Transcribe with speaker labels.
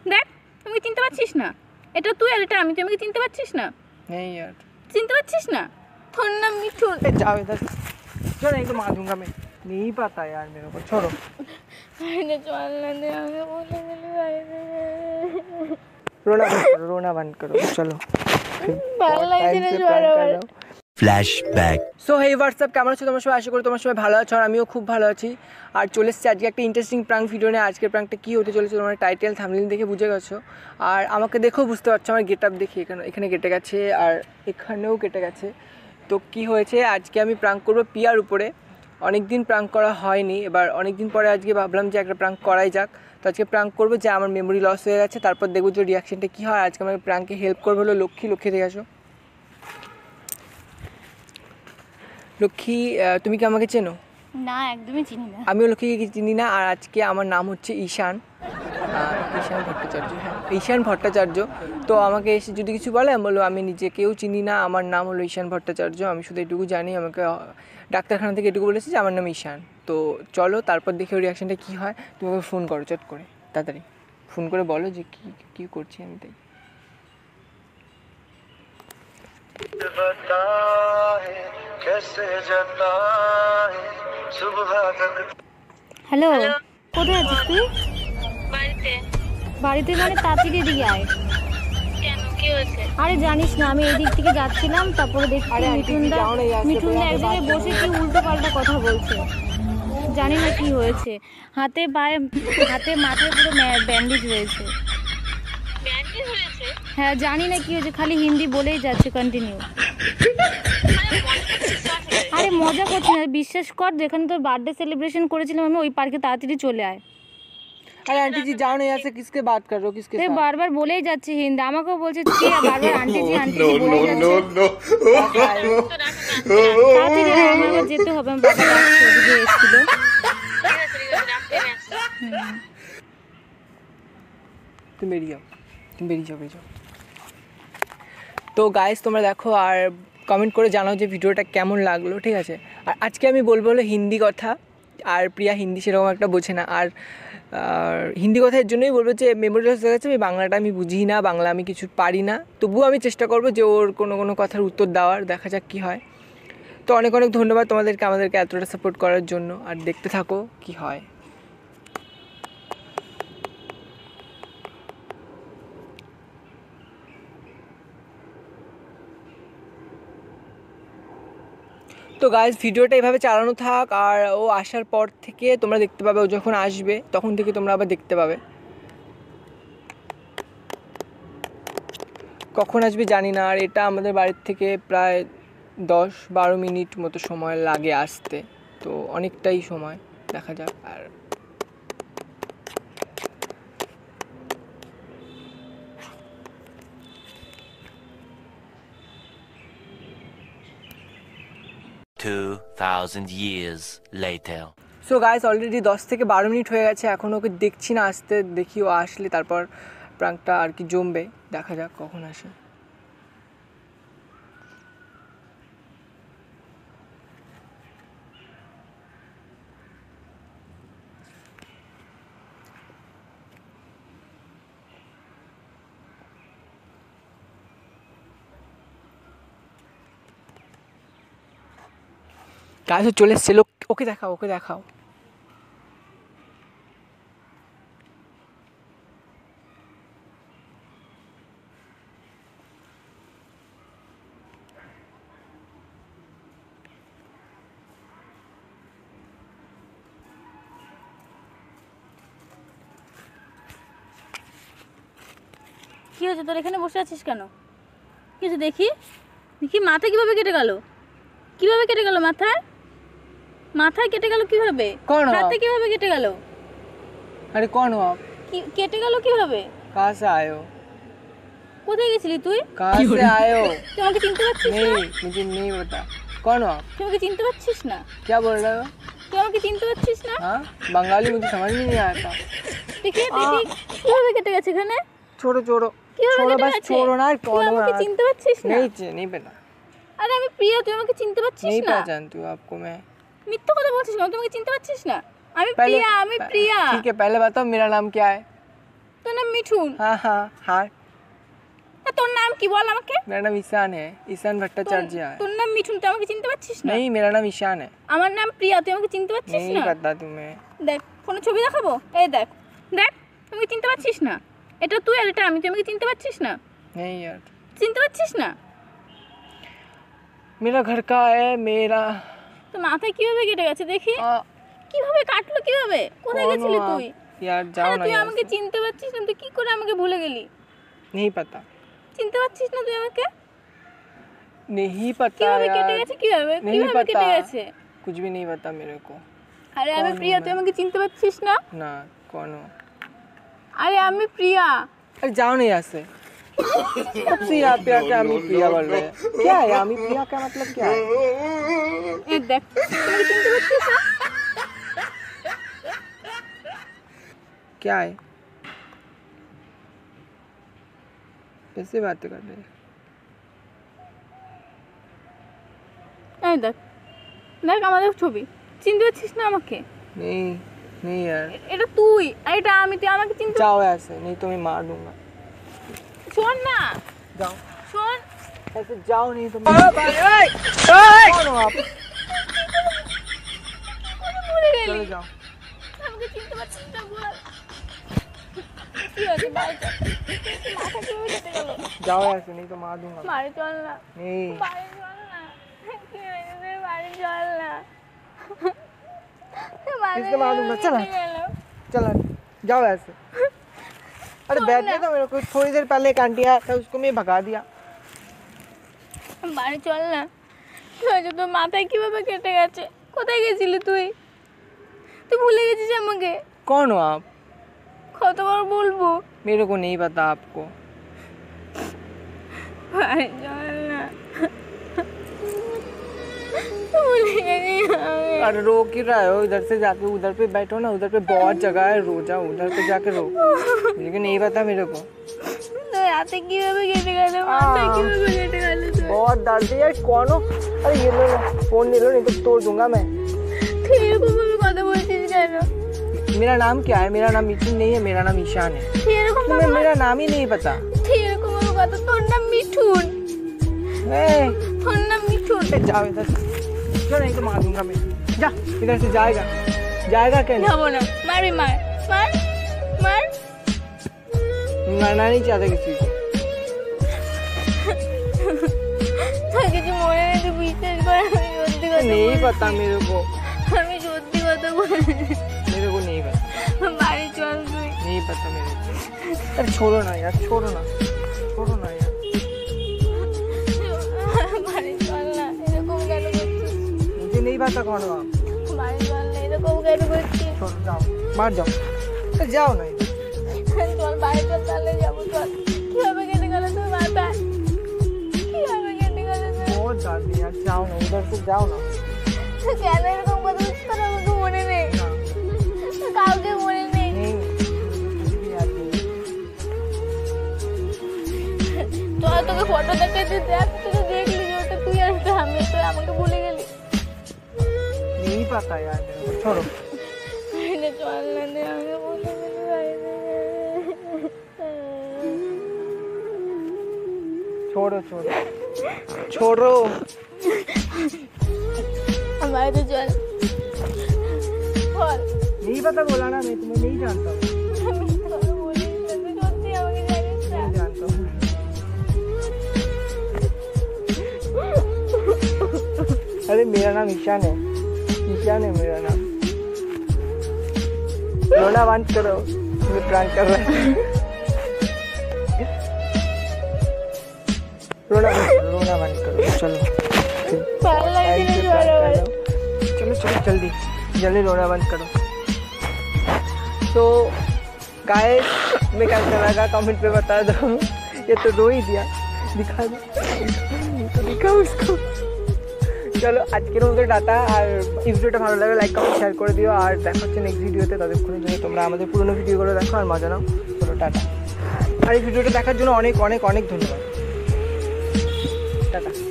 Speaker 1: দেখ তুমি চিনতে পারছিস না, এটা তুই আর এটা আমি, তুই আমাকে চিনতে পারছিস না?
Speaker 2: नहीं यार
Speaker 1: চিনতে পারছিস না? তোর নাম মিঠুন।
Speaker 2: जाओ इधर चलो, नहीं तो मार दूंगा मैं। नहीं पता यार मेरे को, छोड़ो। रोना बंद करो चलो।
Speaker 3: ফ্ল্যাশব্যাক।
Speaker 2: সো হেই হোয়াটসঅ্যাপ, কেমন আছো তোমার সবাই? আশা করি তোমার সবাই ভালো আছো, আর আমিও খুব ভালো আছি। আর চলে এসেছি আজকে একটা ইন্টারেস্টিং প্রাঙ্ক ভিডিও নিয়ে। আজকের প্রাঙ্কটা কী হতে চলেছে তোমার টাইটেল থাম্বনেল দেখে বুঝে গেছো, আর আমাকে দেখেও বুঝতে পারছো আমার গেট আপ দেখে। এখানে কেটে গেছে আর এখানেও কেটে গেছে। তো কি হয়েছে, আজকে আমি প্রাঙ্ক করবো পিয়ার উপরে। অনেক দিন প্রাঙ্ক করা হয়নি, এবার অনেক দিন পরে আজকে ভাবলাম যে একটা প্রাঙ্ক করাই যাক। তো আজকে প্রাঙ্ক করবো যে আমার মেমোরি লস হয়ে গেছে, তারপর দেখবো যে রিয়াকশনটা কী হয়। আজকে আমাকে প্রাঙ্কে হেল্প করবো হলো লক্ষ্মী। লক্ষ্মী দেখে আসো। লক্ষ্মী, তুমি কি আমাকে চেনো?
Speaker 1: না, একদমই চিনি না।
Speaker 2: আমিও লক্ষ্মীকে চিনি না। আর আজকে আমার নাম হচ্ছে ঈশান ভট্টাচার্য। হ্যাঁ, ঈশান ভট্টাচার্য। তো আমাকে এসে যদি কিছু বলে আমি বলবো আমি নিজেকেও চিনি না, আমার নাম হলো ঈশান ভট্টাচার্য। আমি শুধু এটুকু জানি, আমাকে ডাক্তারখানা থেকে এটুকু বলেছে যে আমার নাম ঈশান। তো চলো তারপর দেখে ওর রিয়াকশানটা কী হয়। তুমি ওকে ফোন করো চট করে, তাড়াতাড়ি ফোন করে বলো যে কী করছি আমি। তাই
Speaker 1: হ্যালো, কোথায় আছিস তুই? বাড়িতে মানে তাড়াতাড়ি এদিকে আয়।
Speaker 4: কেন, কি হয়েছে?
Speaker 1: আরে জানিস না, আমি এই দিক থেকে যাচ্ছিলাম, তারপরে দেখছি মিঠুনদা এক জায়গায় বসে কি উল্টো পাল্টা কথা বলছে। জানি না কি হয়েছে, হাতে পায়ে হাতে মাথায় পুরো ব্যান্ডেজ হয়েছে।
Speaker 4: ব্যান্ডেজ হয়েছে?
Speaker 1: হ্যাঁ, জানি না কি হয়েছে, খালি হিন্দি বলেই যাচ্ছে কন্টিনিউ। আরে মজা করছি না, বিশ্বাস কর, যেখানে তোর বার্থডে সেলিব্রেশন করেছিলাম আমি ওই পার্কে তাড়াতাড়ি চলে আয়।
Speaker 2: अरे आंटी जी जाओ नहीं, ऐसे किसके बात कर रहे हो, किसके साथ?
Speaker 1: বারবার বলেই যাচ্ছে হিন্দি, আমাকেও বলছে কি বারবার আন্টি জি বলেই যাচ্ছে। তাড়াতাড়ি আয়, আমাকে যেতে হবে, আমার বাবা ডাকছে, ওদিকে এসেছিল।
Speaker 2: তুমি বেরিয়ে যাও। তো গাইস তোমরা দেখো আর কমেন্ট করে জানাও যে ভিডিওটা কেমন লাগলো, ঠিক আছে? আর আজকে আমি বলবো হলো হিন্দি কথা, আর প্রিয়া হিন্দি সেরকম একটা বোঝে না। আর হিন্দি কথা এর জন্যই বলবো যে মেমোরি লস হয়ে গেছে, বাংলাটা আমি বুঝি না, বাংলা আমি কিছু পারি না, তবুও আমি চেষ্টা করবো যে ওর কোনো কথার উত্তর দেওয়ার, দেখা যাক কী হয়। তো অনেক ধন্যবাদ তোমাদেরকে আমাদেরকে এতটা সাপোর্ট করার জন্য, আর দেখতে থাকো কি হয়। তো গাইজ ভিডিওটা এভাবে চালানো থাক, আর ও আসার পর থেকে তোমরা দেখতে পাবে, ও যখন আসবে তখন থেকে তোমরা আবার দেখতে পাবে। কখন আসবে জানি না, আর এটা আমাদের বাড়ির থেকে প্রায় 10-12 মিনিট মতো সময় লাগে আসতে, তো অনেকটাই সময়, দেখা যাক। আর
Speaker 3: years later.
Speaker 2: So guys already 10 থেকে 12 মিনিট হয়ে গেছে, এখন ওকে দেখছি না আসতে। দেখি ও আসলে তারপর প্রাঙ্কটা আর কি জমবে, দেখা যাক কখন আসে। গাইস চলে এসছে, ওকে দেখাও।
Speaker 1: কি হয়েছে তোর, এখানে বসে আছিস কেন? কিছু দেখি মাথা কিভাবে কেটে গেল? মাথায় কেটে গেল কিভাবে? হাতে কিভাবে কেটে গেল?
Speaker 2: আরে কোন हो आप?
Speaker 1: কেটে গেল কিভাবে?
Speaker 2: कहाँ से आए हो?
Speaker 1: কোথায় গেছিলি তুই?
Speaker 2: कहाँ से आए हो?
Speaker 1: তুই আমাকে চিনতে পারছিস না?
Speaker 2: नहीं, मुझे नहीं पता। कौन हो आप?
Speaker 1: তুই আমাকে চিনতে পারছিস না?
Speaker 2: क्या बोल रहे हो?
Speaker 1: তুই আমাকে চিনতে পারছিস না?
Speaker 2: हाँ, बंगाली मुझे समझ में नहीं आता।
Speaker 1: দেখি কিভাবে কেটে গেছে এখানে?
Speaker 2: छोड़ो बस, छोड़ो ना। कौन हो?
Speaker 1: আমাকে চিনতে পারছিস না?
Speaker 2: नहीं पता।
Speaker 1: আরে আমি প্রিয়া, তুই আমাকে চিনতে পারছিস
Speaker 2: नहीं
Speaker 1: না?
Speaker 2: पहचानती हूँ आपको मैं।
Speaker 1: মিথ্যা কথা বলছিস না, তুই আমাকে চিনতে পারছিস না? আমি প্রিয়া।
Speaker 2: ठीक है, पहले बताओ मेरा नाम क्या है?
Speaker 1: তোর নাম মিঠুন?
Speaker 2: हाँ हाँ हाँ
Speaker 1: আর তোর নাম কি বল আমাকে?
Speaker 2: मेरा नाम ईशान है, ईशान भट्टाचार्य है।
Speaker 1: তোর নাম মিঠুন, তুই আমাকে চিনতে পারছিস না?
Speaker 2: नहीं मेरा नाम ईशान है।
Speaker 1: আমার নাম প্রিয়া, তুই আমাকে চিনতে পারছিস
Speaker 2: नहीं
Speaker 1: না?
Speaker 2: पता तुम्हें।
Speaker 1: দেখ ফোনে ছবি দেখাবো, এই দেখ দেখ, তুই আমাকে চিনতে পারছিস না? এটা তুই আর এটা আমি, তুই আমাকে চিনতে পারছিস না?
Speaker 2: नहीं यार
Speaker 1: চিনতে পারছিস না?
Speaker 2: मेरा घर का है मेरा।
Speaker 1: তো মাথায় কিভাবে কেটে গেছে দেখি,
Speaker 2: आ,
Speaker 1: কিভাবে কাটলো কিভাবে? কোথায়
Speaker 2: कौन
Speaker 1: গেছিলি
Speaker 2: हो
Speaker 1: তুই?
Speaker 2: आप? यार जाओ
Speaker 1: আরে
Speaker 2: ना
Speaker 1: তুই
Speaker 2: यार
Speaker 1: আমাকে চিনতে পারছিস না, তুই কি করে আমাকে ভুলে গেলি?
Speaker 2: नहीं पता
Speaker 1: চিনতে পারছিস না তুই আমাকে?
Speaker 2: नहीं पता
Speaker 1: কিভাবে কেটে
Speaker 2: यार
Speaker 1: গেছে কিভাবে?
Speaker 2: नहीं
Speaker 1: কিভাবে কেটে
Speaker 2: पता
Speaker 1: গেছে?
Speaker 2: कुछ भी नहीं पता मेरे को।
Speaker 1: আরে আমি
Speaker 2: कौन
Speaker 1: প্রিয়া,
Speaker 2: हूँ
Speaker 1: তুই
Speaker 2: मैं?
Speaker 1: আমাকে চিনতে পারছিস না?
Speaker 2: ना कौन हो?
Speaker 1: আরে আমি প্রিয়া।
Speaker 2: अरे जाओ नहीं यहाँ से। कब से यहाँ पे आके आमी प्रिया बोल रहे हैं? क्या है आमी प्रिया का मतलब क्या है?
Speaker 1: এই দেখ, তুই আমাকে চিনতে পারছিস না?
Speaker 2: क्या है? कैसे बात कर रहे हैं?
Speaker 1: এই দেখ দেখ আমাদের ছবি, চিনতে পারছিস না আমাকে?
Speaker 2: नहीं नहीं यार
Speaker 1: এটা তুই আর এটা আমি, তুই আমাকে চিনতে
Speaker 2: जाओ ऐसे नहीं तो मैं मार दूंगा।
Speaker 1: শোন না,
Speaker 2: जाओ
Speaker 1: শোন।
Speaker 2: ऐसे जाओ नहीं तो कौन हो आप?
Speaker 1: ভুলে গেলি,
Speaker 2: चलो जाओ
Speaker 1: আমাকে চিনতে পারছিস না বল। কি হয়েছে বাড়ি চল, মাথা কিভাবে কেটে গেল?
Speaker 2: जाओ ऐसे नहीं तो मार दूंगा।
Speaker 1: বাড়ি চল না,
Speaker 2: नहीं
Speaker 1: বাড়ি চল না, কি হয়েছে বাড়ি চল না।
Speaker 2: इससे मार दूंगा, चल चलो जाओ ऐसे। अरे बैठने तो मेरे को, थोड़ी देर पहले एक आंटी आया था उसको मैं भगा दिया।
Speaker 1: বাড়ি চল না। কি হয়েছে তোর মাথায় কিভাবে কেটে গেছে? কোথায় গেছিলি তুই? তুই ভুলে গেছিস আমাকে?
Speaker 2: कौन हो आप?
Speaker 1: কতবার বলবো?
Speaker 2: मेरे को नहीं पता आपको।
Speaker 1: বাড়ি চল না, ভুলে গেছি আমি।
Speaker 2: अरे रो क्यों रहे हो? इधर से जाके उधर पे बैठो ना, उधर पे बहुत जगह है, रो जाओ उधर पे जाके रो। लेकिन नहीं पता मेरे को।
Speaker 1: তোর হাতে কিভাবে কেটে গেল? মাথায় কিভাবে কেটে গেল তোর?
Speaker 2: बहुत दर्द है यार। कौन हो? अरे ये लो ना, फोन ले लो नहीं तो तोड़ दूंगा मैं।
Speaker 1: তুই এরকম ভাবে কথা বলছিস কেন?
Speaker 2: मेरा नाम क्या है? मेरा नाम मिठुन नहीं है, मेरा नाम ईशान है।
Speaker 1: তুই এরকম
Speaker 2: तुम्हें मेरा नाम ही नहीं पता।
Speaker 1: তুই एरकम ভাবে কথা, তোর নাম মিঠুন, তোর নাম মিঠুন।
Speaker 2: जाओ इधर से। चलो नहीं तो मार दूंगा मैं। जा इधर से, जाएगा जाएगा क्या? नहीं
Speaker 1: যাবো না, মারবি মার মার মার।
Speaker 2: मारना नहीं चाहता किसी को।
Speaker 1: তোর কিছু মনে নেই, তুই বিশ্বাস কর, আমি সত্যি কথা
Speaker 2: नहीं
Speaker 1: বলছি।
Speaker 2: पता मेरे को,
Speaker 1: আমি সত্যি কথা বলছি।
Speaker 2: मेरे को नहीं पता,
Speaker 1: বাড়ি চল তুই।
Speaker 2: नहीं पता मेरे को। अरे छोड़ो ना यार, छोड़ो ना, छोड़ो ना यार।
Speaker 1: বাড়ি চল না, এরকম কেন করছিস?
Speaker 2: मुझे नहीं पता कौन हो आप।
Speaker 1: বাড়ি চল না, এরকম কেন করছিস?
Speaker 2: छोड़ो, जाओ मार जाओ। अरे जाओ ना इधर।
Speaker 1: চল বাড়ি চল, তাহলে যাবো চল। কিভাবে কেটে গেল তোর মাথায়? কিভাবে কেটে গেল তোর?
Speaker 2: बहुत दर्द है यार, जाओ ना उधर से, जाओ ना।
Speaker 1: তুই কেন এরকম কথা বলছিস? তোর আমাকে মনে নেই,
Speaker 2: हाँ,
Speaker 1: তোর কাউকে মনে নেই।
Speaker 2: नहीं कुछ भी याद नहीं है।
Speaker 1: চল তোকে ফটো দেখাতে, দেখ তুই তো দেখলি যে ওটা তুই আর এটা আমি, তুই আমাকে ভুলে গেলি।
Speaker 2: नहीं पता यार मेरे को, छोड़ो।
Speaker 1: বাইরে চল না, দে আমাকে ভুলে গেলি বাইরে।
Speaker 2: छोड़ो छोड़ो छोड़ो।
Speaker 1: বাইরে চল বল।
Speaker 2: नहीं पता बोला ना, मैं तुम्हें नहीं जानता हूँ,
Speaker 1: আমি তোকে বলিস না, তুই সত্যি আমাকে জানিস না।
Speaker 2: नहीं जानता हूँ। अरे मेरा नाम ईशान है, ईशान है मेरा नाम। रोना बंद करो, मैं प्रैंक कर रहा हूँ। रोना बंद करो, चलो
Speaker 1: ভালো লাগছে না চল আবার।
Speaker 2: चलो चलो जल्दी जल्दी रोना बंद करो। तो गाइस मैं कैसा लगा कमेंट पे बता दो। ये तो रो ही दिया, दिखा दो तो दिखा उसको। চলো আজকের মতো টাটা। আর এই ভিডিওটা ভালো লাগে লাইক কমেন্ট শেয়ার করে দিও। আর দেখা হচ্ছে নেক্সট ভিডিওতে, ততক্ষণের জন্য তোমরা আমাদের পুরনো ভিডিওগুলো দেখো আর মজা নাও। চলো টাটা। আর এই ভিডিওটা দেখার জন্য অনেক অনেক অনেক ধন্যবাদ। টাটা।